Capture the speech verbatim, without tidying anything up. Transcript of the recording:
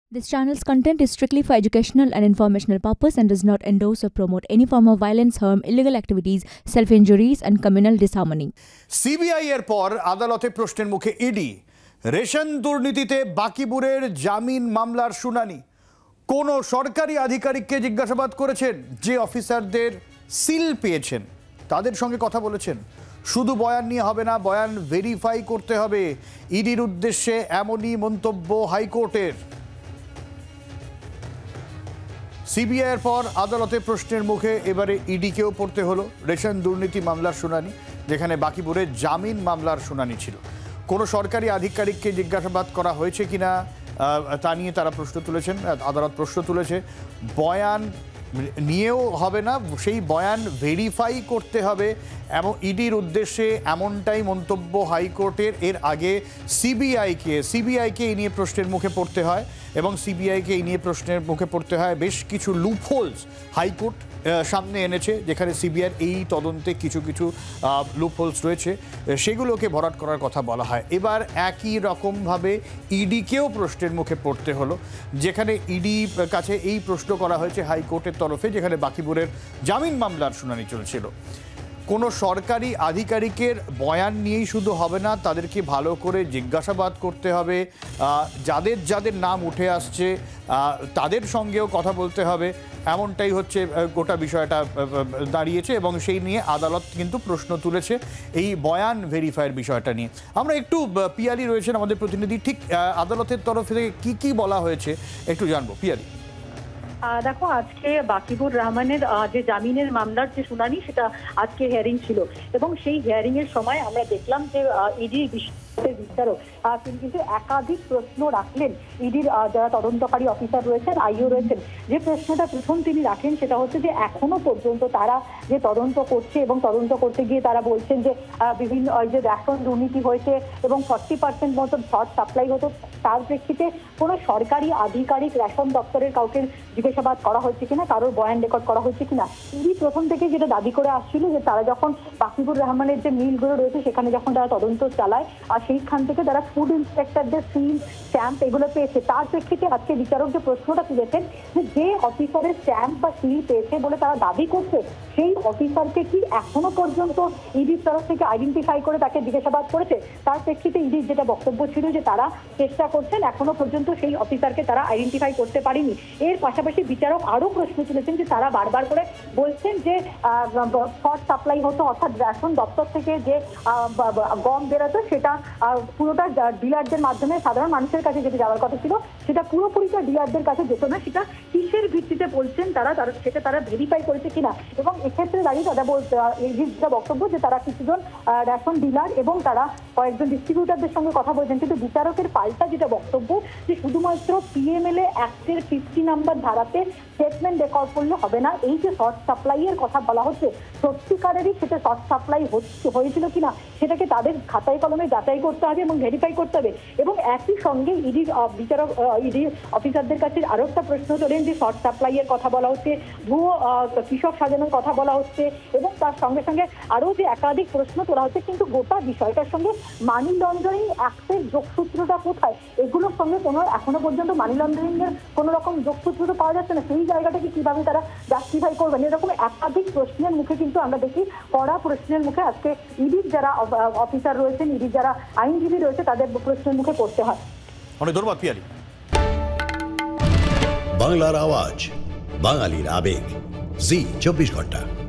This channel's content is strictly for educational and informational purpose and does not endorse or promote any form of violence, harm, illegal activities, self-injuries and communal disharmony. CBI এর পর আদালতে প্রশ্নের মুখে ED ration দুর্নীতিতে বাকিবুরের জামিন মামলার শুনানি। কোন সরকারি আধিকারিককে জিজ্ঞাসাবাদ করেছেন যে অফিসারদের সিল পেয়েছেন তাদের সঙ্গে কথা বলেছেন। শুধু বয়ান নিয়ে হবে না, বয়ান ভেরিফাই করতে হবে। ইডির উদ্দেশ্যে এমনই মন্তব্য হাইকোর্টের। সিবিআই এর পর আদালতে প্রশ্নের মুখে এবারে ইডিকেও পড়তে হলো রেশন দুর্নীতি মামলার শুনানি, যেখানে বাকিবুরের জামিন মামলার শুনানি ছিল। কোনো সরকারি আধিকারিককে জিজ্ঞাসাবাদ করা হয়েছে কিনা তা নিয়ে তারা প্রশ্ন তুলেছেন, আদালত প্রশ্ন তুলেছে। বয়ান নিয়েও হবে না, সেই বয়ান ভেরিফাই করতে হবে এমন ইডির উদ্দেশ্যে এমনটাই মন্তব্য হাইকোর্টের। এর আগে সিবিআইকে সিবিআইকে এই নিয়ে প্রশ্নের মুখে পড়তে হয় এবং সিবিআইকে এই নিয়ে প্রশ্নের মুখে পড়তে হয়। বেশ কিছু লুপহোলস হাইকোর্ট সামনে এনেছে, যেখানে সিবিআইয়ের এই তদন্তে কিছু কিছু লুপহোলস রয়েছে, সেগুলোকে ভরাট করার কথা বলা হয়। এবার একই রকমভাবে ইডিকেও প্রশ্নের মুখে পড়তে হলো, যেখানে ইডি কাছে এই প্রশ্ন করা হয়েছে হাইকোর্টের তরফে, যেখানে বাকিবুরের জামিন মামলার শুনানি চলছিল। কোনো সরকারি আধিকারিকের বয়ান নিয়েই শুধু হবে না, তাদেরকে ভালো করে জিজ্ঞাসাবাদ করতে হবে। যাদের যাদের নাম উঠে আসছে তাদের সঙ্গেও কথা বলতে হবে, এমনটাই হচ্ছে গোটা বিষয়টা দাঁড়িয়েছে এবং সেই নিয়ে আদালত কিন্তু প্রশ্ন তুলেছে এই বয়ান ভেরিফাইয়ের বিষয়টা নিয়ে। আমরা একটু, পিয়ালি রয়েছেন আমাদের প্রতিনিধি, ঠিক আদালতের তরফ থেকে কি কি বলা হয়েছে একটু জানবো। পিয়ালি, দেখো, আজকে বাকিবুর রহমানের যে জামিনের মামলার যে শুনানি, সেটা আজকে হিয়ারিং ছিল এবং সেই হিয়ারিং এর সময় আমরা দেখলাম যে ইডি বিচারক তিনি কিন্তু একাধিক প্রশ্ন রাখলেন ইডির যারা তদন্তকারী অফিসার রয়েছেন, আইও রয়েছেন। যে প্রশ্নটা প্রথম তিনি রাখেন সেটা হচ্ছে যে এখনো পর্যন্ত তারা যে তদন্ত করছে এবং তদন্ত করতে গিয়ে তারা বলছেন যে বিভিন্ন যে রেশন দুর্নীতি হয়েছে এবং ফর্টি পার্সেন্ট মতো শর্ট সাপ্লাই হতো, তার প্রেক্ষিতে কোনো সরকারি আধিকারিক রেশন দপ্তরের কাউকে জিজ্ঞাসাবাদ করা হয়েছে কিনা, কারোর বয়ান রেকর্ড করা হয়েছে কিনা। ইডি প্রথম থেকে যেটা দাবি করে আসছিল যে তারা যখন বাকিবুর রহমানের যে মিলগুলো রয়েছে সেখানে যখন তারা তদন্ত চালায় আর সেইখান থেকে তারা ফুড ইন্সপেক্টরদের সিল স্ট্যাম্প এগুলো পেয়েছে, তার প্রেক্ষিতে আজকে বিচারক যে প্রশ্নটা তুলেছেন যে যে অফিসারের স্ট্যাম্প বা সিল পেয়েছে বলে তারা দাবি করছে, সেই অফিসারকে কি এখনো পর্যন্ত ইডির তরফ থেকে আইডেন্টিফাই করে তাকে জিজ্ঞাসাবাদ করেছে। তার প্রেক্ষিতে ইডির যেটা বক্তব্য ছিল যে তারা চেষ্টা করছেন, এখনো পর্যন্ত সেই অফিসারকে তারা আইডেন্টিফাই করতে পারেনি। এর পাশাপাশি বিচারক আরো প্রশ্ন তুলেছেন যে তারা বারবার করে বলছেন যে শর্ট সাপ্লাই হতো, অর্থাৎ রেশন দপ্তর থেকে যে গম বেরোতো সেটা পুরোটা ডিলারদের মাধ্যমে সাধারণ মানুষের কাছে যেটা যাওয়ার কথা ছিল সেটা পুরোপুরিটা ডিলারদের কাছে যেত না। সেটা কিসের ভিত্তিতে বলছেন তারা, সেটা তারা ভেরিফাই করেছে কিনা। এবং এক্ষেত্রে দাঁড়িয়ে তারা বলতে যেটা বক্তব্য যে তারা কিছুজন রেশন ডিলার এবং তারা কয়েকজন ডিস্ট্রিবিউটারদের সঙ্গে কথা বলছেন। কিন্তু বিচারকের পাল্টা যেটা বক্তব্য যে শুধুমাত্র পিএমএলএ অ্যাক্টের ফিফটি নাম্বার ধারাতে স্টেটমেন্ট রেকর্ড করলে হবে না। এই যে শর্ট সাপ্লাই এর কথা বলা হচ্ছে, সত্যিকারেরই সেটা শর্ট সাপ্লাই হয়েছিল কিনা সেটাকে তাদের খাতায় কলমে যাচাই করতে হবে এবং ভেরিফাই করতে হবে। এবং একই সঙ্গে ইডি বিচারক ইডি অফিসারদের কাছে আরো একটা প্রশ্ন তোলেন যে শর্ট সাপ্লাই এর কথা বলা হচ্ছে, ভুয়ো কৃষক সাজানোর কথা বলা হচ্ছে এবং তার সঙ্গে সঙ্গে আরো যে একাধিক প্রশ্ন তোলা হচ্ছে। কিন্তু গোটা বিষয়টার সঙ্গে মানি লন্ডারিং অ্যাক্টের যোগসূত্রটা কোথায়, এগুলোর সঙ্গে কোনো এখনো পর্যন্ত মানি লন্ডারিং এর কোনো রকম যোগসূত্র তো পাওয়া যাচ্ছে না। সেই জায়গাটাকে কিভাবে তারা জাস্টিফাই করবেন, এরকম একাধিক প্রশ্নের মুখে কিন্তু আমরা দেখি, কড়া প্রশ্নের মুখে আজকে ইডির যারা অফিসার রয়েছেন, ইডির যারা আইনজীবী রয়েছে তাদের প্রশ্নের মুখে পড়তে হয়। অনেক ধন্যবাদ পিয়ালি। বাংলার আওয়াজ, বাঙালির আবেগ, জি চব্বিশ ঘন্টা।